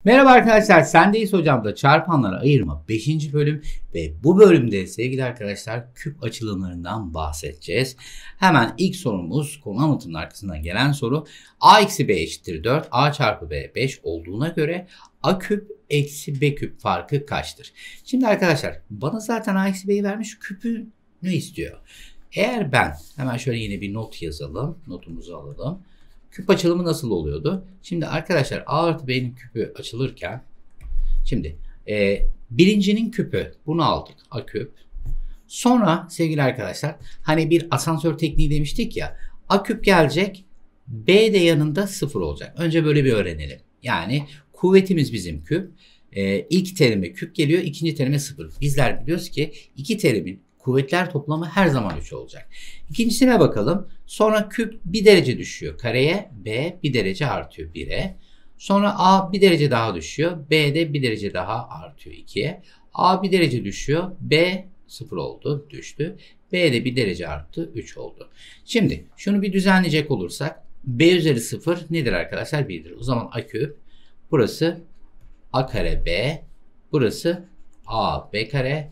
Merhaba arkadaşlar, Sendeyiz Hocam'da çarpanlara ayırma 5. bölüm ve bu bölümde sevgili arkadaşlar küp açılımlarından bahsedeceğiz. Hemen ilk sorumuz konu anlatımının arkasından gelen soru. A eksi B eşittir 4, A çarpı B 5 olduğuna göre A küp eksi B küp farkı kaçtır? Şimdi arkadaşlar bana zaten A eksi B'yi vermiş, küpünü istiyor. Eğer ben hemen şöyle yine bir not yazalım, notumuzu alalım. Küp açılımı nasıl oluyordu? Şimdi arkadaşlar A artı B'nin küpü açılırken şimdi birincinin küpü bunu aldık A küp. Sonra sevgili arkadaşlar hani bir asansör tekniği demiştik ya, A küp gelecek, B de yanında 0 olacak. Önce böyle bir öğrenelim. Yani kuvvetimiz bizim küp. İlk terime küp geliyor, ikinci terime 0. Bizler biliyoruz ki iki terimin kuvvetler toplamı her zaman 3 olacak. İkincisine bakalım. Sonra küp 1 derece düşüyor kareye. B 1 derece artıyor 1'e. Sonra A 1 derece daha düşüyor. B de 1 derece daha artıyor 2'ye. A 1 derece düşüyor. B 0 oldu, düştü. B de 1 derece arttı, 3 oldu. Şimdi şunu bir düzenleyecek olursak B üzeri 0 nedir arkadaşlar? 1'dir. O zaman A küp burası A kare B, burası A B kare,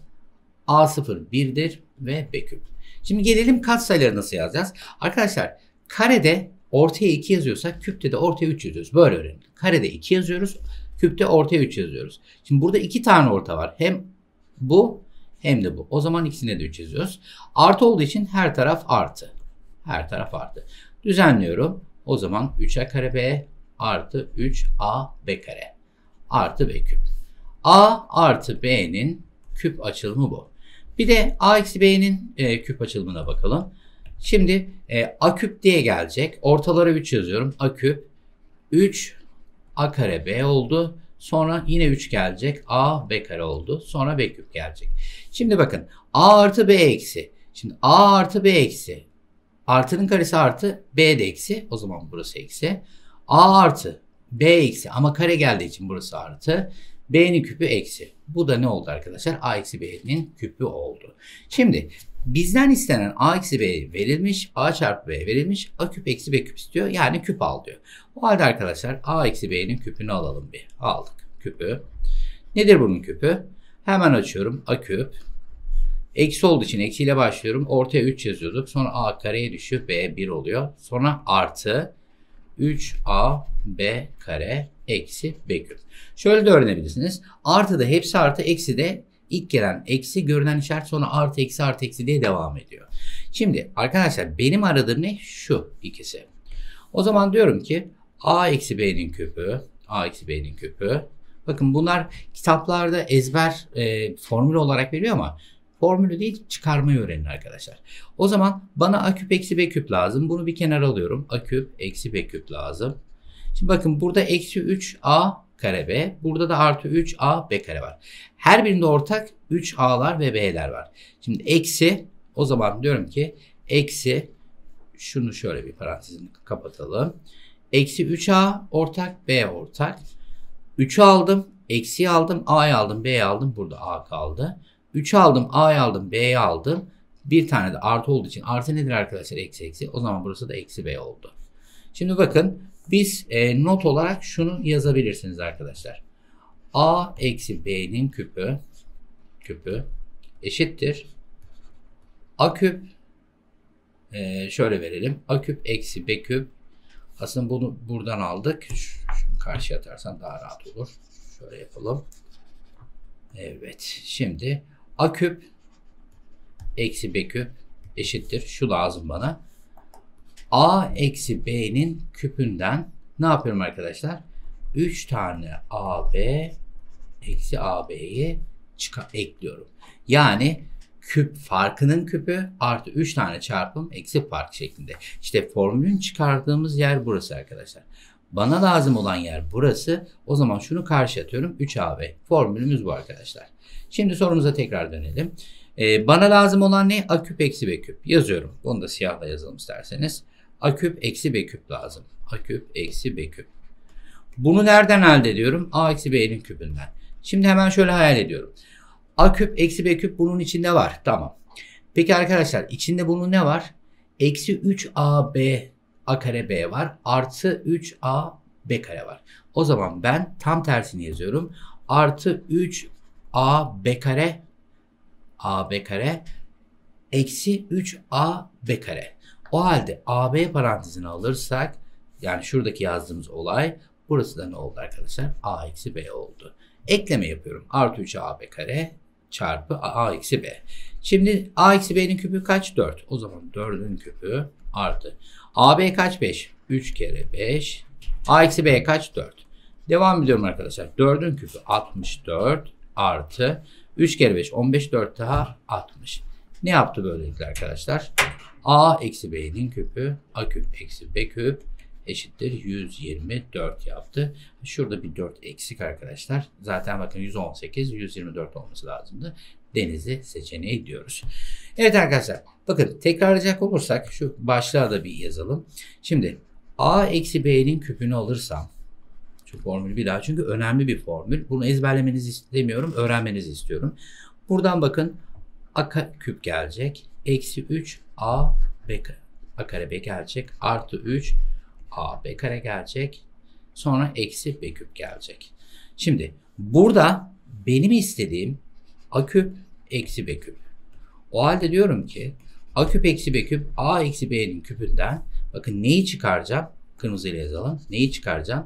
A0 1'dir ve B küp. Şimdi gelelim katsayıları nasıl yazacağız? Arkadaşlar karede ortaya 2 yazıyorsak küpte de ortaya 3 yazıyoruz. Böyle öğrenin. Karede 2 yazıyoruz. Küpte ortaya 3 yazıyoruz. Şimdi burada 2 tane orta var. Hem bu hem de bu. O zaman ikisine de 3 yazıyoruz. Artı olduğu için her taraf artı. Her taraf artı. Düzenliyorum. O zaman 3A kare B artı 3A B kare artı B küp. A artı B'nin küp açılımı bu. Bir de A eksi B'nin küp açılımına bakalım. Şimdi A küp diye gelecek. Ortalara 3 yazıyorum. A küp 3 A kare B oldu. Sonra yine 3 gelecek. A B kare oldu. Sonra B küp gelecek. Şimdi bakın A artı B eksi. Şimdi A artı B eksi. Artının karesi artı B de eksi. O zaman burası eksi. A artı B eksi ama kare geldiği için burası artı. B'nin küpü eksi. Bu da ne oldu arkadaşlar? A eksi B'nin küpü oldu. Şimdi bizden istenen A eksi B verilmiş. A çarpı B verilmiş. A küp eksi B küp istiyor. Yani küp al diyor. O halde arkadaşlar A eksi B'nin küpünü alalım bir. Aldık küpü. Nedir bunun küpü? Hemen açıyorum. A küp. Eksi olduğu için eksiyle başlıyorum. Ortaya 3 yazıyorduk. Sonra A kareye düşüyor. B 1 oluyor. Sonra artı 3A B kare eksi B küp. Şöyle de öğrenebilirsiniz. Artı da hepsi artı, eksi de ilk gelen eksi, görünen işaret sonra artı eksi diye devam ediyor. Şimdi arkadaşlar benim aradığım ne? Şu ikisi. O zaman diyorum ki A eksi B'nin küpü, A eksi B'nin küpü. Bakın bunlar kitaplarda ezber formül olarak veriyor ama formülü değil, çıkarmayı öğrenin arkadaşlar. O zaman bana A küp eksi B küp lazım. Bunu bir kenara alıyorum. A küp eksi B küp lazım. Şimdi bakın burada eksi 3A kare B. Burada da artı 3A B kare var. Her birinde ortak 3A'lar ve B'ler var. Şimdi eksi, o zaman diyorum ki eksi, şunu şöyle bir parantezini kapatalım. Eksi 3A ortak, B ortak. 3'ü aldım, eksiyi aldım, A'yı aldım, B'yi aldım. Burada A kaldı. 3'ü aldım, A'yı aldım, B'yi aldım. Bir tane de artı olduğu için artı nedir arkadaşlar? Eksi eksi. O zaman burası da eksi B oldu. Şimdi bakın biz not olarak şunu yazabilirsiniz arkadaşlar. A eksi B'nin küpü eşittir. A küp şöyle verelim. A küp eksi B küp. Aslında bunu buradan aldık. Şunu karşıya atarsam daha rahat olur. Şöyle yapalım. Evet. Şimdi A küp eksi B küp eşittir. Şu lazım bana. A eksi B'nin küpünden ne yapıyorum arkadaşlar? 3 tane AB eksi AB'yi ekliyorum. Yani küp farkının küpü artı 3 tane çarpım eksi fark şeklinde. İşte formülün çıkardığımız yer burası arkadaşlar. Bana lazım olan yer burası. O zaman şunu karşı atıyorum. 3AB. Formülümüz bu arkadaşlar. Şimdi sorumuza tekrar dönelim. Bana lazım olan ne? A küp eksi B küp. Yazıyorum. Bunu da siyahla yazalım isterseniz. A küp eksi B küp lazım. A küp eksi B küp. Bunu nereden elde ediyorum? A eksi B'nin küpünden. Şimdi hemen şöyle hayal ediyorum. A küp eksi B küp bunun içinde var. Tamam. Peki arkadaşlar içinde bunun ne var? Eksi 3AB A kare B var. Artı 3A b kare var. O zaman ben tam tersini yazıyorum. Artı 3ab kare eksi 3ab kare. O halde ab parantezini alırsak, yani şuradaki yazdığımız olay, burası da ne oldu arkadaşlar? A eksi b oldu. Ekleme yapıyorum. Artı 3ab kare çarpı a eksi b. Şimdi a eksi b'nin küpü kaç? 4. O zaman 4'ün küpü artı. ab kaç? 5. 3 kere 5. A eksi b kaç? 4. Devam ediyorum arkadaşlar. 4'ün küpü 64 artı 3 kere 5 15, 4 daha 60. Ne yaptı böylelikle arkadaşlar? A eksi b'nin küpü a küp eksi b küp eşittir 124 yaptı. Şurada bir 4 eksik arkadaşlar. Zaten bakın 118, 124 olması lazımdı. Denizli seçeneği diyoruz. Evet arkadaşlar, bakın tekrarlayacak olursak şu başlığa da bir yazalım. Şimdi a eksi b'nin küpünü alırsam, şu formülü bir daha, çünkü önemli bir formül. Bunu ezberlemenizi istemiyorum, öğrenmenizi istiyorum. Buradan bakın a küp gelecek. Eksi 3 a kare b gelecek. Artı 3 a b kare gelecek. Sonra eksi b küp gelecek. Şimdi burada benim istediğim a küp eksi b küp. O halde diyorum ki a küp eksi b küp a eksi b'nin küpünden, bakın neyi çıkaracağım? Kırmızıyla yazalım. Neyi çıkaracağım?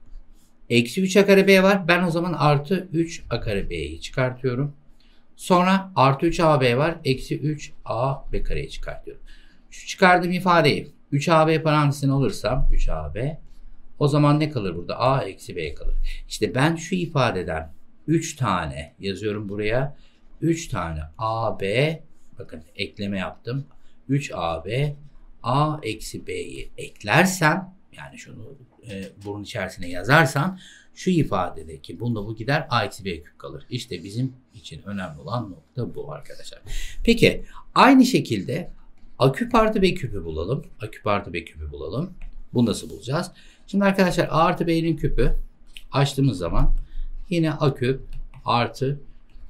Eksi 3 a kare b var. Ben o zaman artı 3 a kare b'yi çıkartıyorum. Sonra artı 3 ab var. Eksi 3 a b kareyi çıkartıyorum. Şu çıkardığım ifadeyi 3 ab parantezine alırsam 3 ab, o zaman ne kalır burada? A eksi b kalır. İşte ben şu ifadeden 3 tane yazıyorum buraya. 3 tane ab, bakın ekleme yaptım. 3 ab a eksi b'yi eklersem, yani şunu bunun içerisine yazarsam, şu ifadedeki bunda bu gider, a eksi b küp kalır. İşte bizim için önemli olan nokta bu arkadaşlar. Peki aynı şekilde a küp artı b küpü bulalım. A küp artı b küpü bulalım. Bunu nasıl bulacağız? Şimdi arkadaşlar a artı b'nin küpü açtığımız zaman yine a küp artı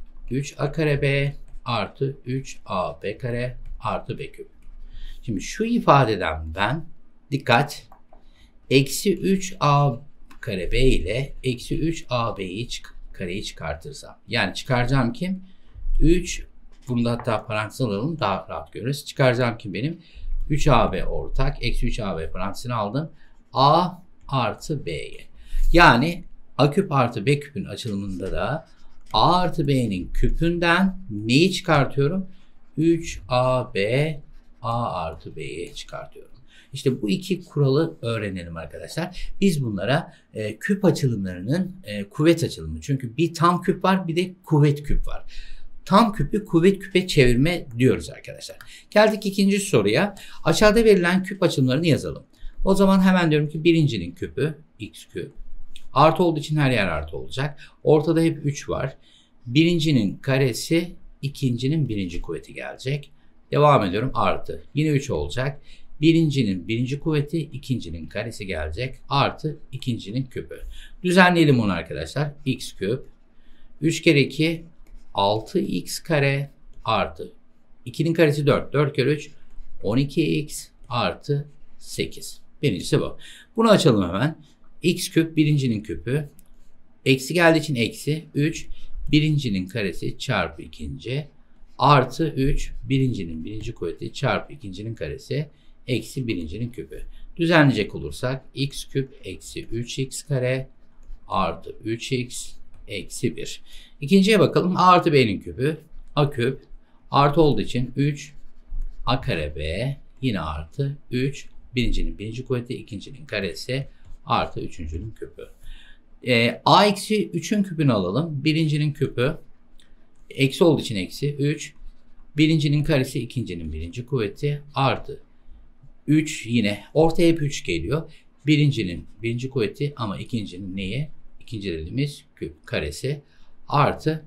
3 a kare b artı 3 a b kare artı b küp. Şimdi şu ifadeden ben, dikkat, eksi 3 a kare b ile eksi 3 a b'yi kareyi çıkartırsam, yani çıkaracağım kim? 3, bunu da hatta parantez alalım, daha rahat görürüz. Çıkaracağım kim benim? 3 ab ortak. Eksi 3 ab parantezini aldım. A artı b'ye. Yani a küp artı b küpün açılımında da a artı b'nin küpünden neyi çıkartıyorum? 3 ab a artı b'ye çıkartıyorum. İşte bu iki kuralı öğrenelim arkadaşlar. Biz bunlara küp açılımlarının kuvvet açılımı. Çünkü bir tam küp var, bir de kuvvet küp var. Tam küpü kuvvet küpe çevirme diyoruz arkadaşlar. Geldik ikinci soruya. Aşağıda verilen küp açılımlarını yazalım. O zaman hemen diyorum ki birincinin küpü x küp. Artı olduğu için her yer artı olacak. Ortada hep 3 var. Birincinin karesi ikincinin birinci kuvveti gelecek. Devam ediyorum, artı. Yine 3 olacak. Birincinin birinci kuvveti, ikincinin karesi gelecek. Artı ikincinin küpü. Düzenleyelim onu arkadaşlar. X küp. 3 kere 2 6x kare artı 2'nin karesi 4. 4 kere 3 12x artı 8. Birincisi bu. Bunu açalım hemen. X küp birincinin küpü. Eksi geldiği için eksi 3. Birincinin karesi çarpı ikinci. Artı 3. Birincinin birinci kuvveti çarpı ikincinin karesi. Eksi birincinin küpü. Düzenleyecek olursak x küp eksi 3x kare artı 3x eksi 1. İkinciye bakalım. A artı b'nin küpü. A küp artı olduğu için 3 a kare b, yine artı 3 birincinin birinci kuvveti, ikincinin karesi artı üçüncünün küpü. A eksi 3'ün küpünü alalım. Birincinin küpü eksi olduğu için eksi 3. Birincinin karesi, ikincinin birinci kuvveti artı 3, yine ortaya hep 3 geliyor. Birincinin birinci kuvveti ama ikincinin neye? İkinci dediğimiz küp karesi artı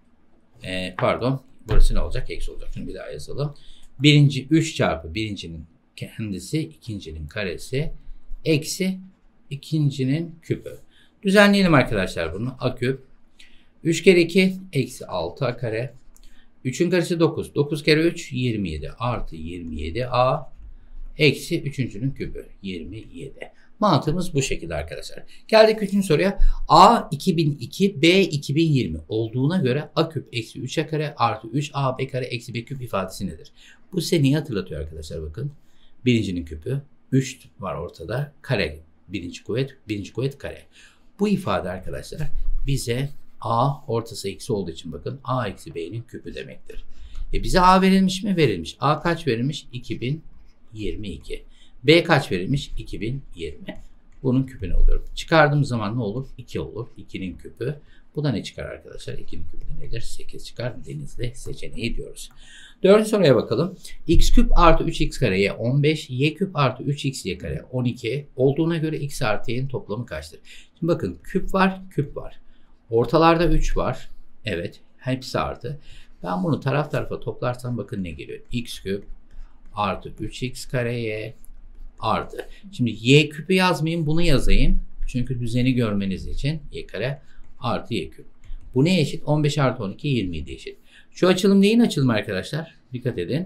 pardon, burası ne olacak? Eksi olacak. Şunu bir daha yazalım. Birinci 3 çarpı birincinin kendisi, ikincinin karesi eksi ikincinin küpü. Düzenleyelim arkadaşlar bunu. A küp 3 kere 2 eksi 6 a kare. 3'ün karesi 9. 9 kere 3 27 artı 27a eksi üçüncünün küpü 27. Mantığımız bu şekilde arkadaşlar. Geldik 3. soruya. A 2002, B 2020 olduğuna göre A küp eksi 3A kare artı 3AB kare eksi B küp ifadesi nedir? Bu size neyi hatırlatıyor arkadaşlar bakın. Birincinin küpü 3 var ortada. Kare birinci kuvvet kare. Bu ifade arkadaşlar bize A ortası eksi olduğu için bakın A eksi B'nin küpü demektir. Bize A verilmiş mi? Verilmiş. A kaç verilmiş? 2022. B kaç verilmiş? 2020. Bunun küpünü alıyorum. Çıkardığım zaman ne olur? 2 olur. 2'nin küpü. Bu da ne çıkar arkadaşlar? 2'nin küpü de nedir? 8 çıkar. Denizli seçeneği diyoruz. 4. soruya bakalım. X küp artı 3x kareye 15, y küp artı 3xy kare 12 olduğuna göre x artı y'nin toplamı kaçtır? Şimdi bakın küp var, küp var. Ortalarda 3 var. Evet, hepsi artı. Ben bunu taraf tarafa toplarsam bakın ne geliyor? X küp artı 3x kareye artı. Şimdi y küpü yazmayayım, bunu yazayım. Çünkü düzeni görmeniz için y kare artı y küp. Bu neye eşit? 15 artı 12 27 eşit. Şu açılım neyin açılımı arkadaşlar? Dikkat edin.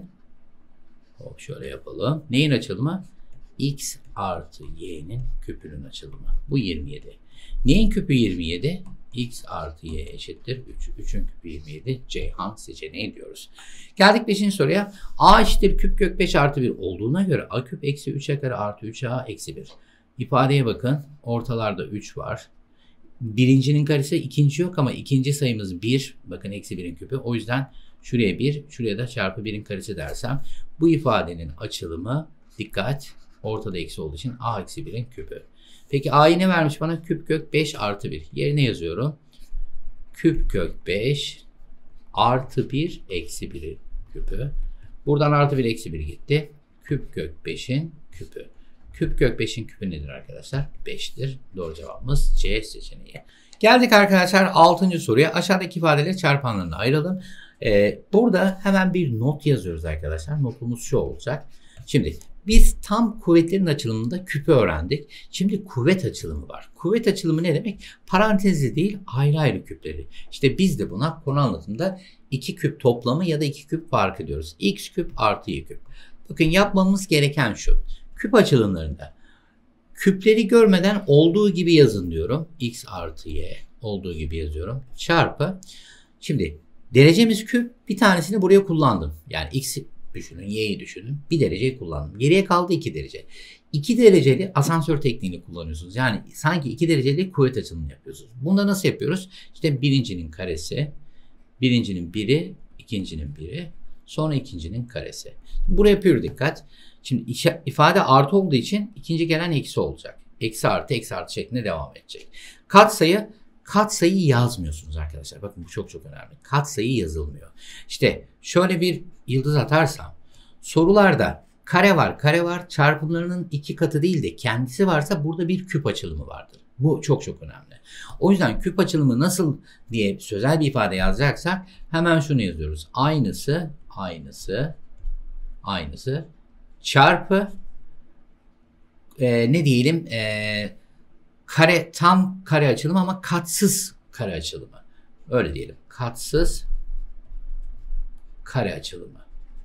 Hop şöyle yapalım. Neyin açılımı? X artı y'nin küpünün açılımı. Bu 27. Neyin küpü 27? X artı y eşittir 3. 3'ün küpü 27. Ceyhan seçeneği diyoruz. Geldik 5. soruya. A eşittir küp kök 5 artı 1 olduğuna göre A küp eksi 3'e kare artı 3A eksi 1. İfadeye bakın. Ortalarda 3 var. Birincinin karesi, ikinci yok ama ikinci sayımız 1. Bakın eksi 1'in küpü. O yüzden şuraya 1, şuraya da çarpı 1'in karesi dersem bu ifadenin açılımı dikkat ortada eksi olduğu için A eksi 1'in küpü. Peki A'yı ne vermiş bana? Küp kök 5 artı 1. Yerine yazıyorum. Küp kök 5 artı 1 eksi 1'in küpü. Buradan artı 1 eksi 1 gitti. Küp kök 5'in küpü. Küp kök 5'in küpü nedir arkadaşlar? 5'tir. Doğru cevabımız C seçeneği. Geldik arkadaşlar 6. soruya. Aşağıdaki ifadeleri çarpanlarına ayıralım. Burada hemen bir not yazıyoruz arkadaşlar. Notumuz şu olacak. Şimdi biz tam kuvvetlerin açılımında küpü öğrendik. Şimdi kuvvet açılımı var. Kuvvet açılımı ne demek? Parantezli değil, ayrı ayrı küpleri. İşte biz de buna konu anlatımında 2 küp toplamı ya da 2 küp farkı diyoruz. X küp artı Y küp. Bakın yapmamız gereken şu. Küp açılımlarında küpleri görmeden olduğu gibi yazın diyorum. X artı Y olduğu gibi yazıyorum. Çarpı. Şimdi derecemiz küp. Bir tanesini buraya kullandım. Yani X'i düşünün, Y'yi düşünün. Bir dereceyi kullandım. Geriye kaldı 2 derece. 2 dereceli asansör tekniğini kullanıyorsunuz. Yani sanki 2 dereceli kuvvet açılımını yapıyorsunuz. Bunda nasıl yapıyoruz? İşte birincinin karesi, birincinin biri, ikincinin biri, sonra ikincinin karesi. Buraya yapıyoruz dikkat. Şimdi ifade artı olduğu için ikinci gelen eksi olacak. Eksi artı şeklinde devam edecek. Katsayı yazmıyorsunuz arkadaşlar. Bakın bu çok çok önemli. Katsayı yazılmıyor. İşte şöyle bir yıldız atarsam sorularda kare var. Çarpımlarının 2 katı değil de kendisi varsa burada bir küp açılımı vardır. Bu çok çok önemli. O yüzden küp açılımı nasıl diye sözel bir ifade yazacaksak hemen şunu yazıyoruz. Aynısı çarpı ne diyelim kare tam kare açılımı ama katsız kare açılımı. Öyle diyelim. Katsız kare açılımı.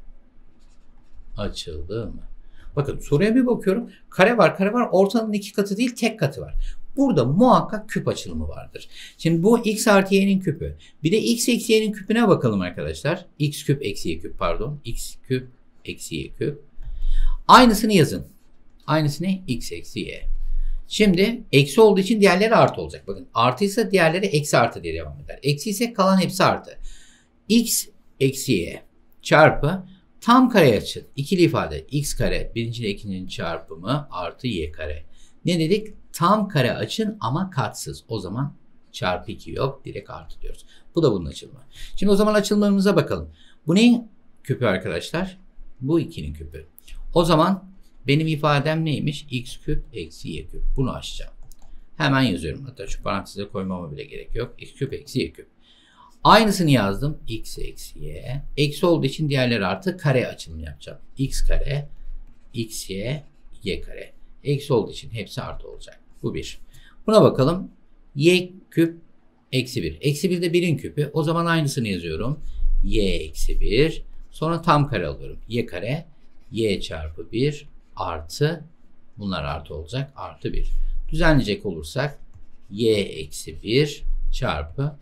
Bakın soruya bir bakıyorum. Kare var. Ortanın 2 katı değil tek katı var. Burada muhakkak küp açılımı vardır. Şimdi bu x artı y'nin küpü. Bir de x eksi y'nin küpüne bakalım arkadaşlar. X küp eksi y küp pardon. X küp eksi y küp. Aynısını yazın. Aynısı ne? X eksi y. Şimdi eksi olduğu için diğerleri artı olacak. Bakın artıysa diğerleri eksi artı diye devam eder. Eksi ise kalan hepsi artı. X eksi y çarpı tam kare açın. İkili ifade x kare birinci ile ikincinin çarpımı artı y kare. Ne dedik? Tam kare açın ama katsız. O zaman çarpı 2 yok. Direkt artı diyoruz. Bu da bunun açılımı. Şimdi o zaman açılımlarımıza bakalım. Bu neyin küpü arkadaşlar? Bu 2'nin küpü. O zaman benim ifadem neymiş? X küp eksi y küp. Bunu açacağım. Hemen yazıyorum. Hatta şu paranteze koymama bile gerek yok. X küp eksi y küp. Aynısını yazdım. X eksi y. Eksi olduğu için diğerleri artı kare açılımı yapacağım. X kare, x y, y kare. Eksi olduğu için hepsi artı olacak. Bu bir. Buna bakalım. Y küp eksi 1. Eksi 1 de 1'in küpü. O zaman aynısını yazıyorum. Y eksi 1. Sonra tam kare alıyorum. Y kare, y çarpı 1 artı Bunlar artı olacak. Artı 1. Düzenleyecek olursak y eksi 1 çarpı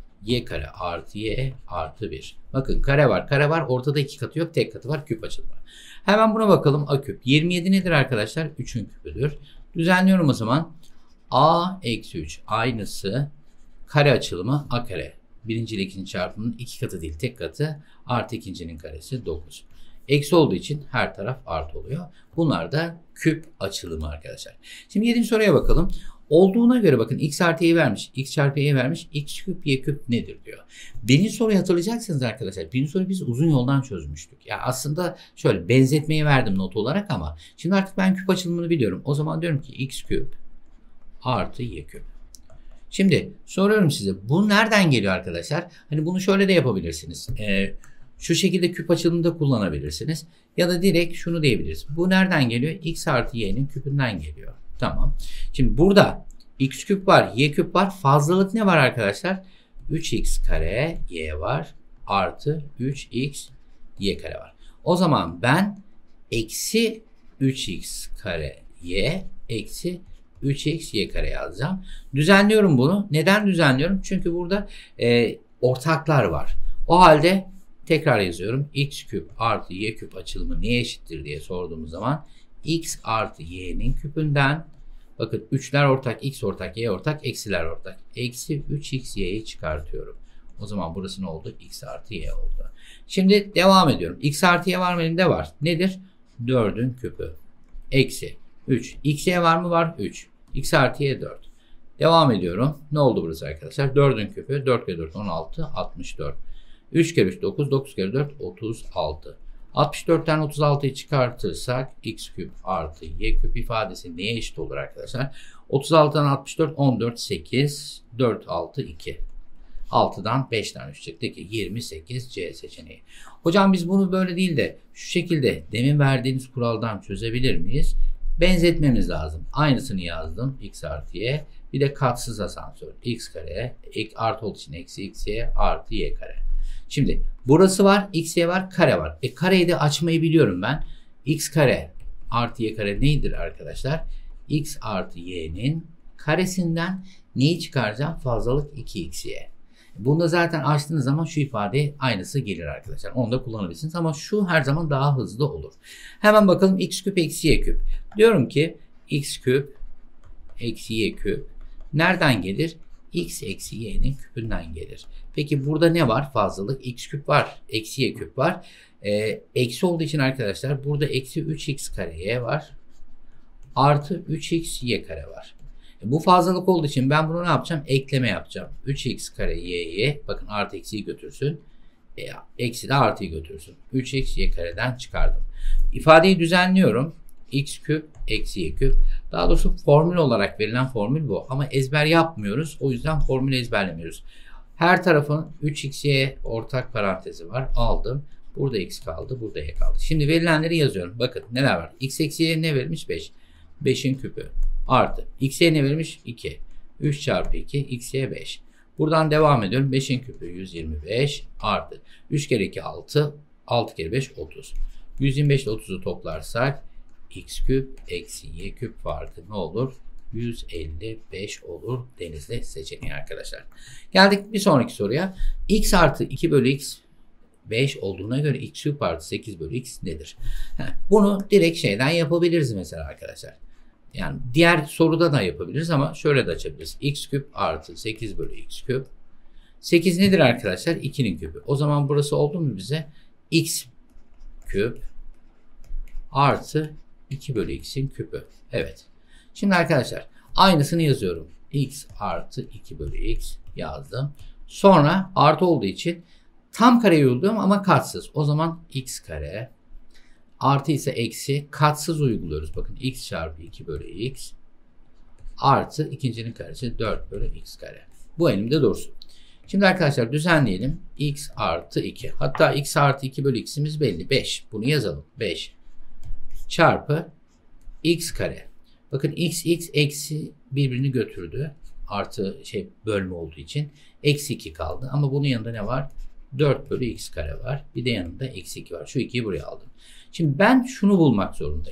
y kare artı y artı 1. Bakın kare var, kare var. Ortada 2 katı yok, tek katı var. Küp açılımı. Hemen buna bakalım. A küp. 27 nedir arkadaşlar? 3'ün küpüdür. Düzenliyorum o zaman. A eksi 3 aynısı kare açılımı a kare. Birinci ile ikinci çarpımının 2 katı değil, tek katı. Artı ikincinin karesi 9. Eksi olduğu için her taraf artı oluyor. Bunlar da küp açılımı arkadaşlar. Şimdi 7. soruya bakalım. Olduğuna göre bakın x artı y vermiş. X çarpı y vermiş. X küp y küp nedir diyor. Birinci soruyu hatırlayacaksınız arkadaşlar. Birinci soruyu biz uzun yoldan çözmüştük. Ya aslında şöyle benzetmeyi verdim not olarak ama şimdi artık ben küp açılımını biliyorum. O zaman diyorum ki x küp artı y küp. Şimdi soruyorum size. Bu nereden geliyor arkadaşlar? Hani bunu şöyle de yapabilirsiniz. Şu şekilde küp açılımında kullanabilirsiniz. Ya da direkt şunu diyebiliriz. Bu nereden geliyor? X artı y'nin küpünden geliyor. Tamam. Şimdi burada x küp var, y küp var. Fazlalık ne var arkadaşlar? 3x kare y var. Artı 3x y kare var. O zaman ben eksi 3x kare y eksi 3x y kare yazacağım. Düzenliyorum bunu. Neden düzenliyorum? Çünkü burada ortaklar var. O halde tekrar yazıyorum. X küp artı y küp açılımı neye eşittir diye sorduğumuz zaman x artı y'nin küpünden, bakın 3'ler ortak, x ortak, y ortak, eksiler ortak. Eksi 3x y'yi çıkartıyorum. O zaman burası ne oldu? X artı y oldu. Şimdi devam ediyorum. X artı y var mı elimde? Var. Nedir? 4'ün küpü. Eksi 3. X y var mı? Var. 3. X artı y 4. Devam ediyorum. Ne oldu burası arkadaşlar? 4'ün küpü. 4 kere 4 16. 64. 3 kere 3 9. 9 kere 4 36. 64'ten 36'yı çıkartırsak x küp artı y küp ifadesi neye eşit olur arkadaşlar? 36'dan 64 14 8 4 6 2. 6'dan 5'ten 3 çıktı ki 28 C seçeneği. Hocam biz bunu böyle değil de şu şekilde demin verdiğiniz kuraldan çözebilir miyiz? Benzetmemiz lazım. Aynısını yazdım. X artı y. Bir de katsız asansör. X kare artı olduğu için eksi x y artı y kare. Şimdi burası var. X y var. Kare var. Kareyi de açmayı biliyorum ben. X kare artı y kare nedir arkadaşlar? X artı y'nin karesinden neyi çıkaracağım? Fazlalık 2xy. Bunu da zaten açtığınız zaman şu ifade aynısı gelir arkadaşlar. Onu da kullanabilirsiniz ama şu her zaman daha hızlı olur. Hemen bakalım x küp eksi y küp. Diyorum ki x küp eksi y küp nereden gelir? X eksi y'nin küpünden gelir. Peki burada ne var? Fazlalık x küp var. Eksi y küp var. Eksi olduğu için arkadaşlar burada eksi 3x kare y var. Artı 3x y kare var. Bu fazlalık olduğu için ben bunu ne yapacağım? Ekleme yapacağım. 3x kare y'yi bakın artı eksiyi götürsün. Eksi de artıyı götürsün. 3x y kareden çıkardım. İfadeyi düzenliyorum. X küp eksi y küp. Daha doğrusu formül olarak verilen formül bu. Ama ezber yapmıyoruz. O yüzden formülü ezberlemiyoruz. Her tarafın 3xy ortak parantezi var. Aldım. Burada x kaldı. Burada y kaldı. Şimdi verilenleri yazıyorum. Bakın neler var. X eksi y ne verilmiş? 5. 5'in küpü. Artı. X'ye ne verilmiş? 2. 3 çarpı 2. X'ye 5. Buradan devam ediyorum. 5'in küpü 125 artı. 3 kere 2 6. 6 kere 5 30. 125 ile 30'u toplarsak x küp eksi y küp farkı ne olur? 155 olur. Denizli seçeneği arkadaşlar. Geldik bir sonraki soruya. X artı 2 bölü x 5 olduğuna göre x küp artı 8 bölü x nedir? Bunu direkt şeyden yapabiliriz mesela arkadaşlar. Yani diğer soruda da yapabiliriz ama şöyle de açabiliriz. X küp artı 8 bölü x küp. 8 nedir arkadaşlar? 2'nin küpü. O zaman burası oldu mu bize? X küp artı 2 bölü x'in küpü. Evet. Şimdi arkadaşlar aynısını yazıyorum. X artı 2 bölü x yazdım. Sonra artı olduğu için tam kare uyguluyorum ama katsız. O zaman x kare artı ise eksi katsız uyguluyoruz. Bakın x çarpı 2 bölü x artı ikincinin karesi 4 bölü x kare. Bu elimde dursun. Şimdi arkadaşlar düzenleyelim. X artı 2. Hatta x artı 2 bölü x'imiz belli. 5. Bunu yazalım. 5 çarpı x kare. Bakın x eksi birbirini götürdü. Artı bölme olduğu için. Eksi 2 kaldı. Ama bunun yanında ne var? 4 bölü x kare var. Bir de yanında eksi 2 var. Şu 2'yi buraya aldım. Şimdi ben şunu bulmak zorundayım.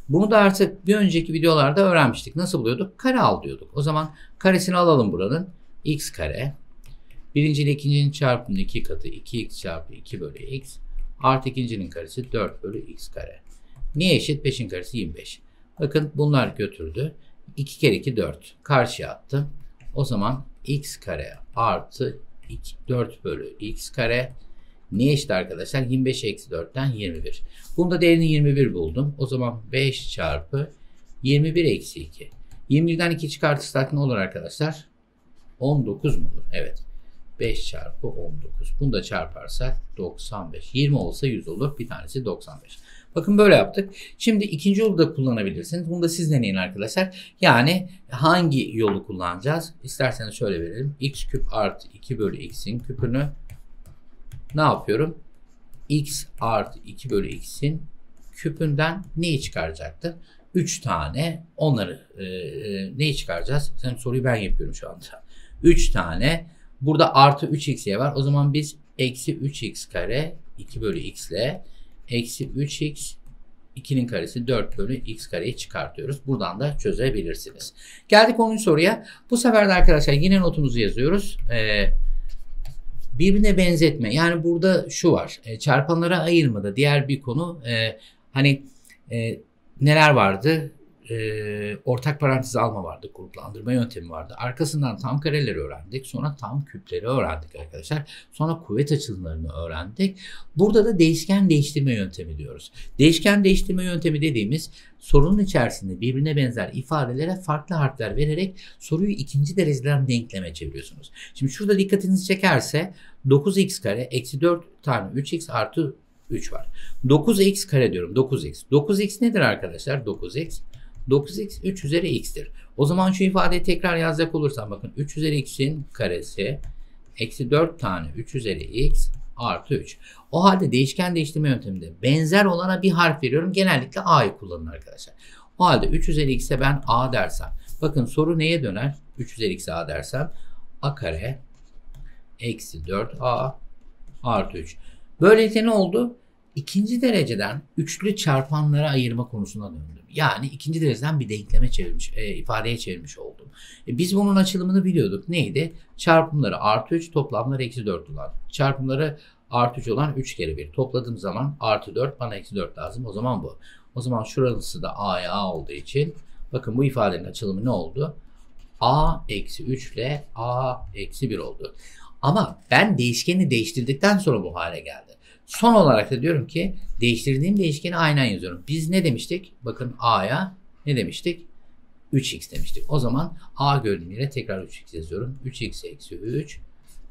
Bunu da artık bir önceki videolarda öğrenmiştik. Nasıl buluyorduk? Kare al diyorduk. O zaman karesini alalım buranın. X kare. Birinci ile ikincinin çarpımının 2 katı 2x çarpı 2 bölü x. Artı ikincinin karesi 4 bölü x kare. Niye eşit? 5'in karesi 25. Bakın bunlar götürdü. 2 kere 2 4. Karşıya attım. O zaman x kare artı 4 bölü x kare. Niye eşit arkadaşlar? 25 eksi 4'ten 21. Bunda değerini 21 buldum. O zaman 5 çarpı 21 eksi 2. 21'den 2 çıkartırsak ne olur arkadaşlar? 19 mu olur? Evet. 5 çarpı 19. Bunu da çarparsak 95. 20 olsa 100 olur. Bir tanesi 95. Bakın böyle yaptık. Şimdi ikinci yolu da kullanabilirsiniz. Bunu da siz deneyin arkadaşlar. Yani hangi yolu kullanacağız? İsterseniz şöyle verelim. X küp artı 2 bölü x'in küpünü ne yapıyorum? X artı 2 bölü x'in küpünden neyi çıkaracaktı? 3 tane onları neyi çıkaracağız? Sen soruyu ben yapıyorum şu anda. 3 tane. Burada artı 3x'ye var. O zaman biz eksi 3x kare 2 bölü x ile eksi 3x 2'nin karesi 4 bölü x kareyi çıkartıyoruz. Buradan da çözebilirsiniz. Geldik 10. soruya. Bu sefer de arkadaşlar yine notumuzu yazıyoruz. Birbirine benzetme. Yani burada şu var. Çarpanlara ayırmada diğer bir konu neler vardı? Ortak parantez alma vardı. Gruplandırma yöntemi vardı. Arkasından tam kareleri öğrendik. Sonra tam küpleri öğrendik arkadaşlar. Sonra kuvvet açılımlarını öğrendik. Burada da değişken değiştirme yöntemi diyoruz. Değişken değiştirme yöntemi dediğimiz sorunun içerisinde birbirine benzer ifadelere farklı harfler vererek soruyu ikinci dereceden denkleme çeviriyorsunuz. Şimdi şurada dikkatinizi çekerse 9x kare eksi 4 tane 3x artı 3 var. 9x kare diyorum. 9x. 9x nedir arkadaşlar? 9x. 9x 3 üzeri x'tir. O zaman şu ifadeyi tekrar yazacak olursam bakın 3 üzeri x'in karesi eksi 4 tane 3 üzeri x artı 3. O halde değişken değiştirme yönteminde benzer olana bir harf veriyorum. Genellikle a'yı kullanın arkadaşlar. O halde 3 üzeri x'e ben a dersem. Bakın soru neye döner? 3 üzeri x'e a dersem a kare eksi 4a artı 3. Böylelikle ne oldu? İkinci dereceden üçlü çarpanlara ayırma konusuna döndüm. Yani ikinci dereceden bir denkleme çevirmiş, ifadeye çevirmiş oldum. Biz bunun açılımını biliyorduk. Neydi? Çarpımları artı 3, toplamları eksi 4 olan. Çarpımları artı 3 olan 3 kere 1. Topladığım zaman artı 4, bana eksi 4 lazım. O zaman bu. O zaman şurası da a'ya a olduğu için bakın bu ifadenin açılımı ne oldu? A eksi 3 ile a eksi 1 oldu. Ama ben değişkeni değiştirdikten sonra bu hale geldi. Son olarak da diyorum ki değiştirdiğim değişkeni aynen yazıyorum. Biz ne demiştik? Bakın a'ya ne demiştik? 3x demiştik. O zaman a gördüğüm yere tekrar 3x yazıyorum. 3x eksi 3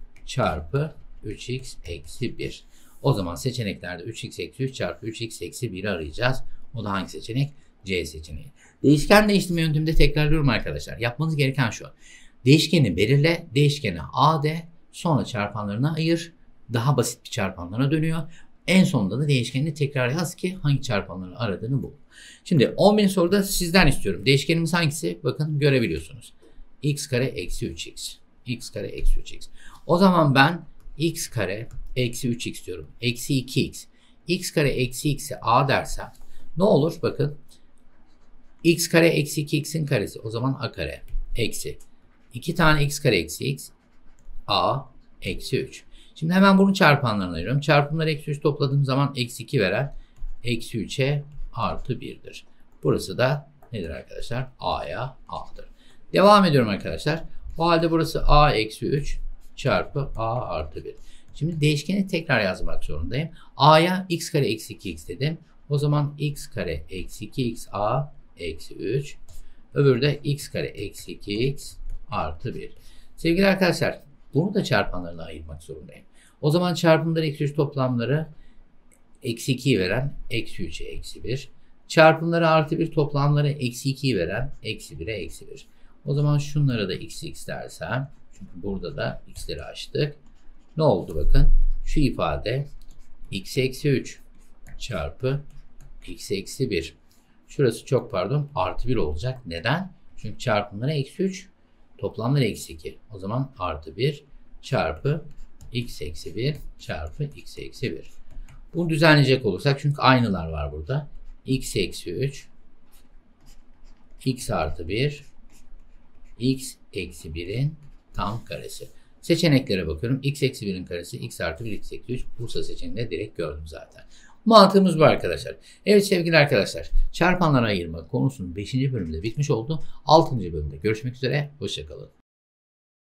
çarpı 3x eksi 1. O zaman seçeneklerde 3x eksi 3 çarpı 3x eksi 1'i arayacağız. O da hangi seçenek? C seçeneği. Değişken değiştirme yönteminde tekrarlıyorum arkadaşlar. Yapmanız gereken şu. Değişkeni belirle, değişkeni a de, sonra çarpanlarına ayır. Daha basit bir çarpanlara dönüyor. En sonunda da değişkenini tekrar yaz ki hangi çarpanları aradığını bul. Şimdi 10.000 soruda sizden istiyorum. Değişkenimiz hangisi? Bakın görebiliyorsunuz. X kare eksi 3x. X kare eksi 3x. O zaman ben x kare eksi 3x diyorum. Eksi 2x. X kare eksi x'e a dersem ne olur? Bakın. X kare eksi 2x'in karesi. O zaman a kare eksi. 2 tane x kare eksi x. A eksi 3. Şimdi hemen bunu çarpanlarına ayırıyorum. Çarpımları eksi 3 topladığım zaman eksi 2 veren eksi 3'e artı 1'dir. Burası da nedir arkadaşlar? A'ya a'dır. Devam ediyorum arkadaşlar. O halde burası a eksi 3 çarpı a artı 1. Şimdi değişkeni tekrar yazmak zorundayım. A'ya x kare eksi 2x dedim. O zaman x kare eksi 2x a eksi 3. Öbürü de x kare eksi 2x artı 1. Sevgili arkadaşlar bunu da çarpanlarına ayırmak zorundayım. O zaman çarpımları eksi 3 toplamları eksi 2'yi veren eksi 3'e eksi 1. Çarpımları artı 1 toplamları eksi 2'yi veren eksi 1'e eksi 1. O zaman şunlara da x dersem. Çünkü burada da x'leri açtık. Ne oldu bakın. Şu ifade x eksi 3 çarpı x eksi 1. Şurası çok pardon artı 1 olacak. Neden? Çünkü çarpımları eksi 3 toplamları eksi 2. O zaman artı 1 çarpı x eksi 1 çarpı x eksi 1. Bunu düzenleyecek olursak çünkü aynılar var burada. X eksi 3 x artı 1 x eksi 1'in tam karesi. Seçeneklere bakıyorum. X eksi 1'in karesi x artı 1 x eksi 3. Bursa seçeneğinde direkt gördüm zaten. Mantığımız bu arkadaşlar. Evet sevgili arkadaşlar. Çarpanlara ayırma konusunun 5. bölümünde bitmiş oldu. 6. bölümde görüşmek üzere. Hoşçakalın.